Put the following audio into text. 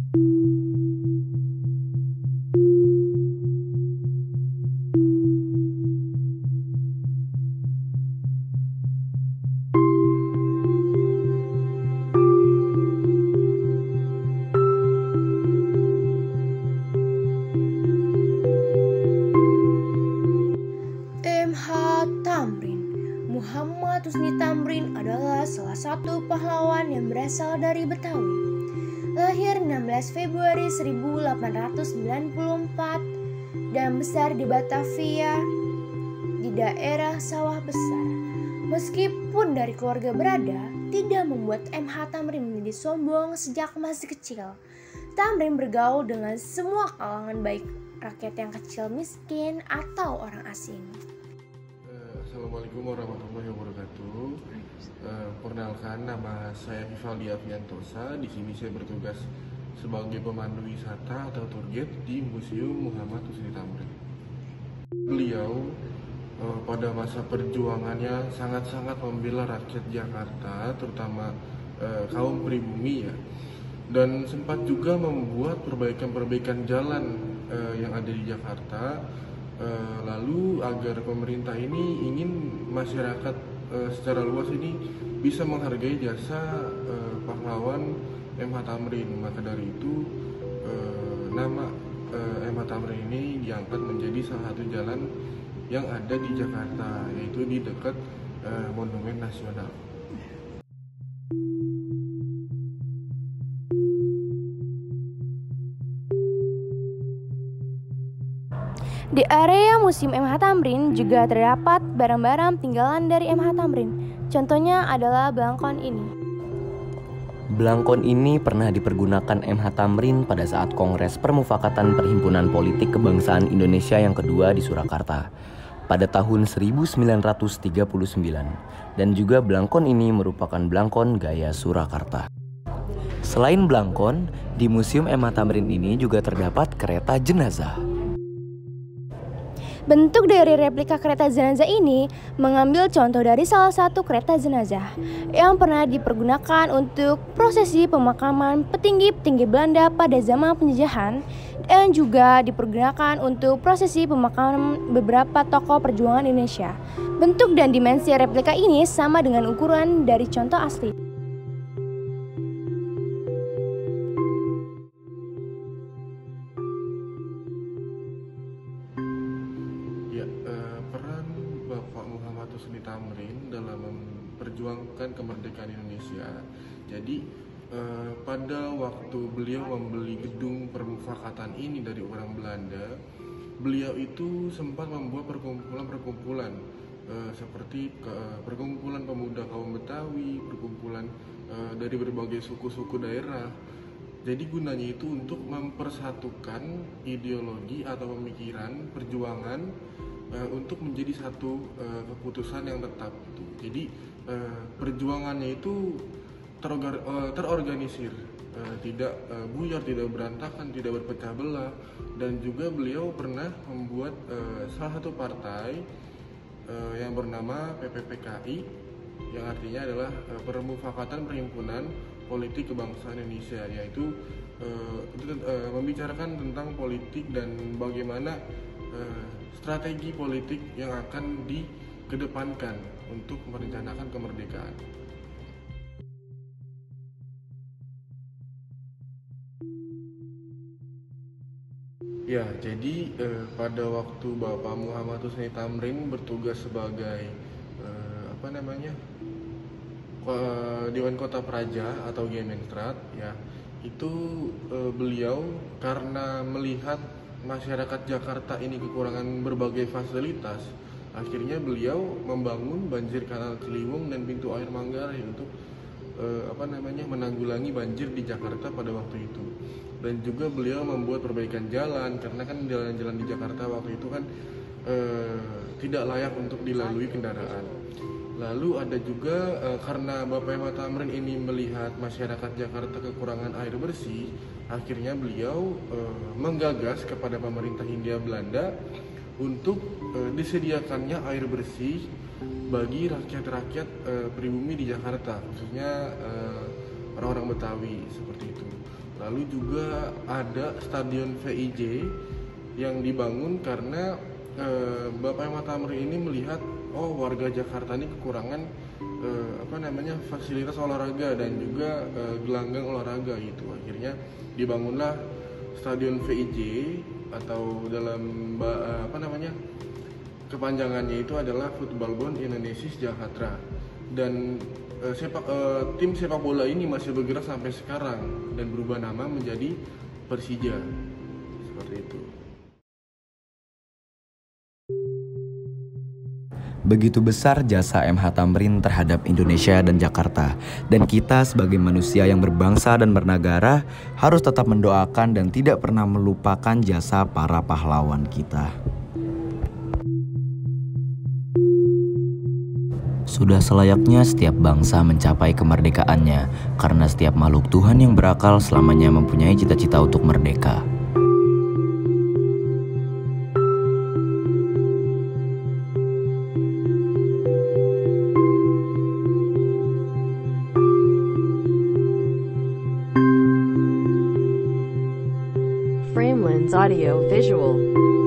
MH Tamrin. Muhammad Husni Tamrin adalah salah satu pahlawan yang berasal dari Betawi. Lahir 16 Februari 1894 dan besar di Batavia di daerah Sawah Besar. Meskipun dari keluarga berada, tidak membuat MH Tamrin menjadi sombong sejak masih kecil. Tamrin bergaul dengan semua kalangan, baik rakyat yang kecil miskin atau orang asing. Assalamualaikum warahmatullahi wabarakatuh. Perkenalkan, nama saya Ivaldi Afiantosa. Di sini saya bertugas sebagai pemandu wisata atau tour guide di Museum Muhammad Husni Tamrin. Beliau pada masa perjuangannya sangat-sangat membela rakyat Jakarta, terutama kaum pribumi ya. Dan sempat juga membuat perbaikan-perbaikan jalan yang ada di Jakarta. Lalu agar pemerintah ini ingin masyarakat secara luas ini bisa menghargai jasa pahlawan MH Tamrin, maka dari itu nama MH Tamrin ini diangkat menjadi salah satu jalan yang ada di Jakarta, yaitu di dekat Monumen Nasional. Di area Museum MH Tamrin juga terdapat barang-barang tinggalan dari MH Tamrin. Contohnya adalah belangkon ini. Belangkon ini pernah dipergunakan MH Tamrin pada saat Kongres Permufakatan Perhimpunan Politik Kebangsaan Indonesia yang kedua di Surakarta pada tahun 1939. Dan juga belangkon ini merupakan belangkon gaya Surakarta. Selain belangkon, di Museum MH Tamrin ini juga terdapat kereta jenazah. Bentuk dari replika kereta jenazah ini mengambil contoh dari salah satu kereta jenazah yang pernah dipergunakan untuk prosesi pemakaman petinggi-petinggi Belanda pada zaman penjajahan, dan juga dipergunakan untuk prosesi pemakaman beberapa tokoh perjuangan Indonesia. Bentuk dan dimensi replika ini sama dengan ukuran dari contoh asli. Peran Bapak Muhammad Husni Tamrin dalam memperjuangkan kemerdekaan Indonesia. Jadi pada waktu beliau membeli gedung permufakatan ini dari orang Belanda, beliau itu sempat membuat perkumpulan-perkumpulan seperti perkumpulan pemuda kaum Betawi, perkumpulan dari berbagai suku-suku daerah. Jadi gunanya itu untuk mempersatukan ideologi atau pemikiran perjuangan untuk menjadi satu keputusan yang tetap. Jadi perjuangannya itu terorganisir, tidak buyar, tidak berantakan, tidak berpecah belah. Dan juga beliau pernah membuat salah satu partai yang bernama PPPKI, yang artinya adalah Permufakatan Perhimpunan Politik Kebangsaan Indonesia, yaitu membicarakan tentang politik dan bagaimana strategi politik yang akan dikedepankan untuk merencanakan kemerdekaan. Ya, jadi pada waktu Bapak Muhammad Husni Tamrin bertugas sebagai Dewan Kota Praja atau Gemenstrat, ya, itu beliau karena melihat masyarakat Jakarta ini kekurangan berbagai fasilitas, akhirnya beliau membangun banjir kanal Ciliwung dan pintu air Manggarai untuk menanggulangi banjir di Jakarta pada waktu itu. Dan juga beliau membuat perbaikan jalan, karena kan jalan-jalan di Jakarta waktu itu kan tidak layak untuk dilalui kendaraan. Lalu ada juga karena Bapak MH Tamrin ini melihat masyarakat Jakarta kekurangan air bersih, akhirnya beliau menggagas kepada pemerintah Hindia Belanda untuk disediakannya air bersih bagi rakyat-rakyat pribumi di Jakarta, khususnya orang-orang Betawi seperti itu. Lalu juga ada Stadion VIJ yang dibangun karena Bapak M. Tamrin ini melihat warga Jakarta ini kekurangan fasilitas olahraga dan juga gelanggang olahraga gitu. Akhirnya dibangunlah Stadion VIJ atau dalam kepanjangannya itu adalah Voetbalbond Indonesia Jakarta. Dan tim sepak bola ini masih bergerak sampai sekarang dan berubah nama menjadi Persija. Seperti itu. Begitu besar jasa M.H. Tamrin terhadap Indonesia dan Jakarta. Dan kita sebagai manusia yang berbangsa dan bernegara harus tetap mendoakan dan tidak pernah melupakan jasa para pahlawan kita. Sudah selayaknya setiap bangsa mencapai kemerdekaannya, karena setiap makhluk Tuhan yang berakal selamanya mempunyai cita-cita untuk merdeka. Framelins Audio Visual